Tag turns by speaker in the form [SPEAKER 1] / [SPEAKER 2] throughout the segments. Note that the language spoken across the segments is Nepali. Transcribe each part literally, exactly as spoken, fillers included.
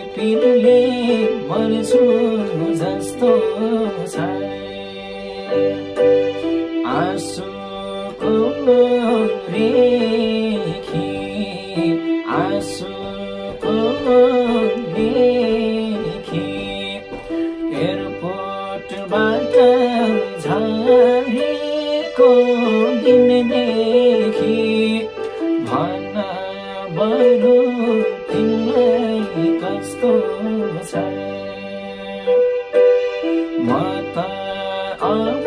[SPEAKER 1] पिरले मर्छु जस्तो छ आँसुको रेखी आँसुको रेखी एयरपोर्टबाट झरेको दिनदेखि भन बरु तिमीलाई कस्तो छ म त अब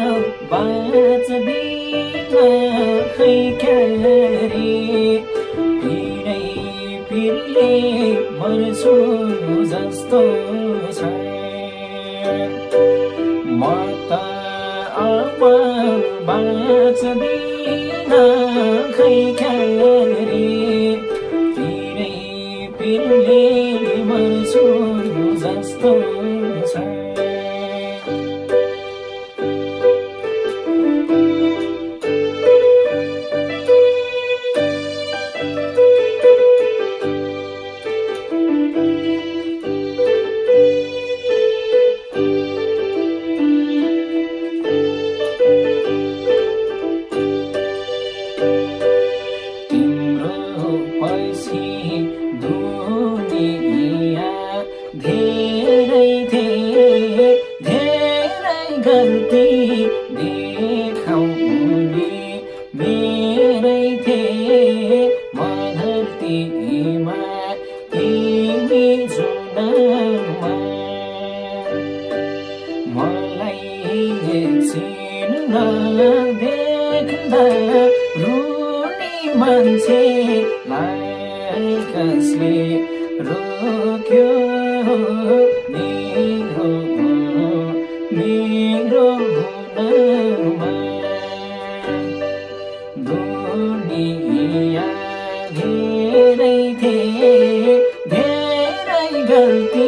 [SPEAKER 1] बाँच्दिन खै क्यारे पिरै पिरले मर्छु जस्तो छ म त अब बाँच्दिन खै क्यारे पिरै पिरले मर्छु जस्तो छ दुनिया धेरै धेरै धेरै गल्ती देखाउने मेरै थिए म धरतीमा तिमी जुनमा मलाई एकछिन नदेख्दा रुने मान्छेलाई कसले रोक्यो मेरो मेरो हुनमा दुनिया धेरै धेरै धेरै गल्ती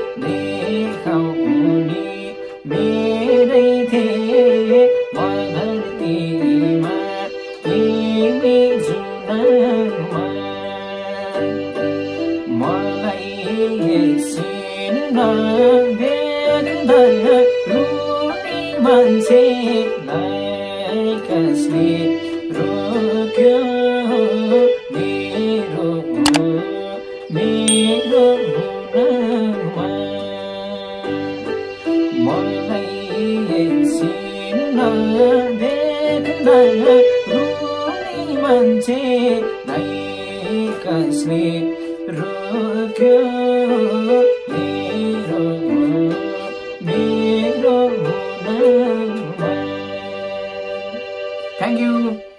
[SPEAKER 1] देखाउने मेरै थिए म धरतीमा तिमी जुनमा मलाई एकछिन नदेख्दा रुने मान्छेलाई कसले रोक्यो मेरो मेरो हुनमा मलाई एकछिन नदेख्दा रुने मान्छेलाई कसले रोक्यो मेरो मेरो हुनमा। Thank you.